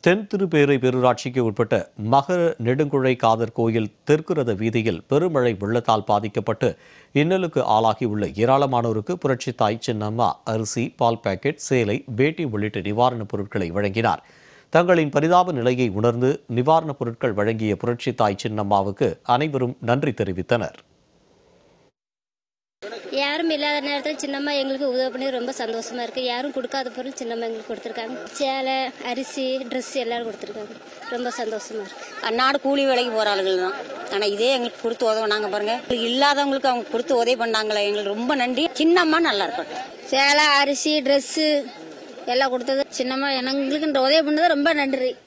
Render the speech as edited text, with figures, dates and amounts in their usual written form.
தென் திருப்பேரை பேரூராட்சிக்கு உட்பட்ட மகர நெடுங்குழை காதர் கோயில் தெற்கு ரத வீதியில் பெருமழை வெள்ளத்தால் பாதிக்கப்பட்டு இன்னலுக்கு ஆளாகியுள்ள ஏராளமானோருக்கு புரட்சி தாய் சின்னம்மா அரிசி, பால் பாக்கெட், சேலை, வேட்டி உள்ளிட்ட நிவாரணப் பொருட்களை வழங்கினார். தங்களின் பரிதாப நிலையை உணர்ந்து நிவாரணப் பொருட்கள் வழங்கிய புரட்சி தாய் சின்னம்மாவுக்கு அனைவரும் நன்றி தெரிவித்தனர். யாரும் இல்லாத நேரத்தில் சின்னம்மா எங்களுக்கு உதவி பண்ணி ரொம்ப சந்தோஷமா இருக்கு. யாரும் கொடுக்காத பொருள் சின்னம்மா எங்களுக்கு கொடுத்துருக்காங்க. சேலை, அரிசி, ட்ரெஸ் எல்லாரும் கொடுத்துருக்காங்க. ரொம்ப சந்தோஷமா இருக்கு. அன்னாடு கூலி வேலைக்கு போற ஆளுகள் தான். ஆனா இதே எங்களுக்கு கொடுத்து உதவுனாங்க பாருங்க. இல்லாதவங்களுக்கு அவங்க கொடுத்து உதவி பண்ணாங்களே, எங்களுக்கு ரொம்ப நன்றி. சின்னம்மா நல்லா இருக்கட்டும். சேலை, அரிசி, ட்ரெஸ் எல்லாம் கொடுத்தது சின்னம்மா எங்களுக்கு உதவி பண்ணது ரொம்ப நன்றி.